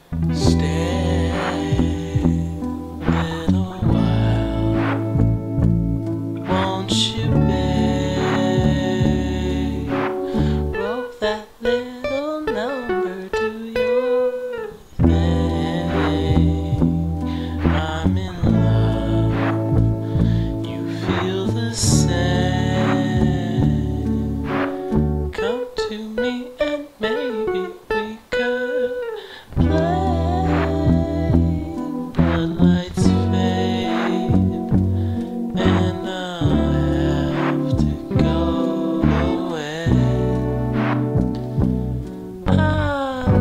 Stay little while, won't you, babe? Roll that little number to your thing. I'm in love, you feel the same. Come to me and maybe we could play. Blood lights fade and I'll have to go away. I'll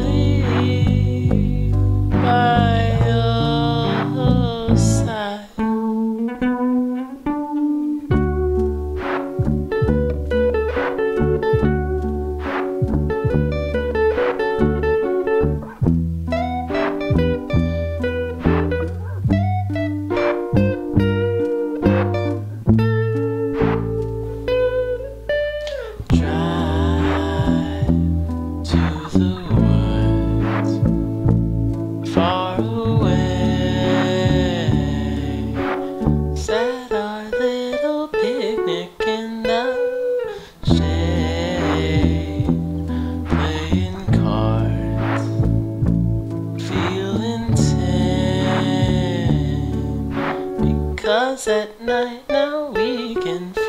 leave by your side. Drive to the woods far away. Set our little picnic in the shade, playing cards, feeling tame. Because at night now we can